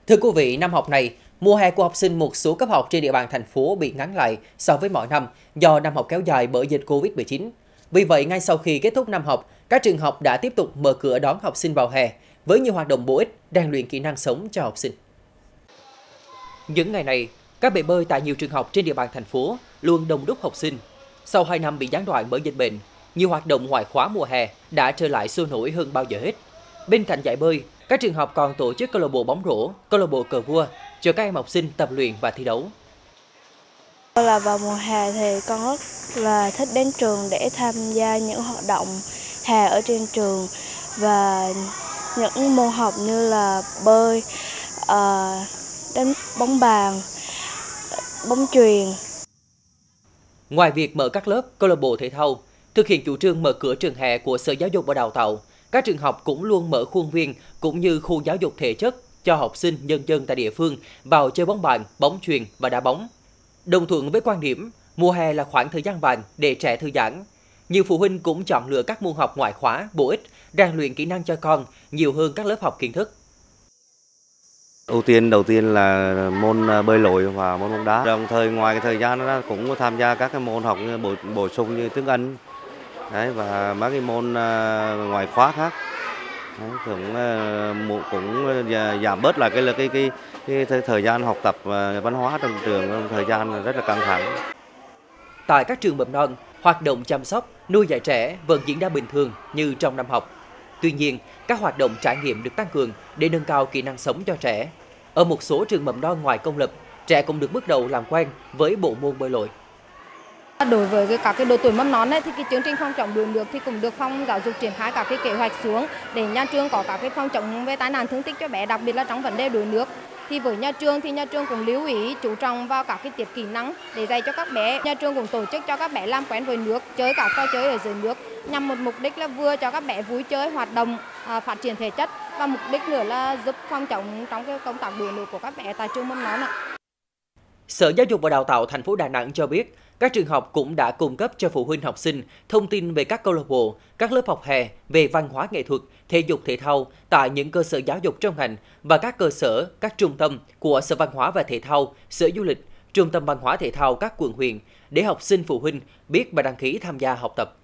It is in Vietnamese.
Thưa quý vị, năm học này, mùa hè của học sinh một số cấp học trên địa bàn thành phố bị ngắn lại so với mọi năm do năm học kéo dài bởi dịch Covid-19. Vì vậy, ngay sau khi kết thúc năm học, các trường học đã tiếp tục mở cửa đón học sinh vào hè với nhiều hoạt động bổ ích, rèn luyện kỹ năng sống cho học sinh. Những ngày này, các bể bơi tại nhiều trường học trên địa bàn thành phố luôn đông đúc học sinh. Sau 2 năm bị gián đoạn bởi dịch bệnh, nhiều hoạt động ngoại khóa mùa hè đã trở lại sôi nổi hơn bao giờ hết. Bên cạnh dạy bơi, các trường học còn tổ chức câu lạc bộ bóng rổ, câu lạc bộ cờ vua cho các em học sinh tập luyện và thi đấu. Vào mùa hè thì con rất là thích đến trường để tham gia những hoạt động hè ở trên trường và những môn học như là bơi, đánh bóng bàn, bóng chuyền. Ngoài việc mở các lớp câu lạc bộ thể thao, thực hiện chủ trương mở cửa trường hè của Sở Giáo dục và Đào tạo, các trường học cũng luôn mở khuôn viên cũng như khu giáo dục thể chất cho học sinh nhân dân tại địa phương vào chơi bóng bàn, bóng chuyền và đá bóng. Đồng thuận với quan điểm mùa hè là khoảng thời gian vàng để trẻ thư giãn, nhiều phụ huynh cũng chọn lựa các môn học ngoại khóa bổ ích, rèn luyện kỹ năng cho con nhiều hơn các lớp học kiến thức. Đầu tiên là môn bơi lội và môn bóng đá. Đồng thời ngoài cái thời gian đó cũng tham gia các cái môn học như bổ sung như tiếng Anh đấy, và mấy cái môn ngoại khóa khác. Đấy, cũng giảm bớt lại cái thời gian học tập văn hóa trong trường, thời gian rất là căng thẳng. Tại các trường mầm non, hoạt động chăm sóc, nuôi dạy trẻ vẫn diễn ra bình thường như trong năm học. Tuy nhiên, các hoạt động trải nghiệm được tăng cường để nâng cao kỹ năng sống cho trẻ. Ở một số trường mầm non ngoài công lập, trẻ cũng được bước đầu làm quen với bộ môn bơi lội. Đối với các độ tuổi mầm non thì cái chương trình phòng chống đuối nước thì cũng được phòng giáo dục triển khai các cái kế hoạch xuống để nhà trường có các cái phòng chống về tai nạn thương tích cho bé, đặc biệt là trong vấn đề đuối nước. Thì với nhà trường cũng lưu ý chú trọng vào các cái tiết kỹ năng để dạy cho các bé. Nhà trường cũng tổ chức cho các bé làm quen với nước, chơi các trò chơi ở dưới nước nhằm một mục đích là vừa cho các bé vui chơi, hoạt động, phát triển thể chất và mục đích nữa là giúp phòng chống trong cái công tác đuối nước của các bé tại trường mầm non ạ. Sở Giáo dục và Đào tạo thành phố Đà Nẵng cho biết, các trường học cũng đã cung cấp cho phụ huynh học sinh thông tin về các câu lạc bộ, các lớp học hè về văn hóa nghệ thuật, thể dục thể thao tại những cơ sở giáo dục trong ngành và các cơ sở, các trung tâm của Sở Văn hóa và Thể thao, Sở Du lịch, Trung tâm Văn hóa Thể thao các quận huyện để học sinh phụ huynh biết và đăng ký tham gia học tập.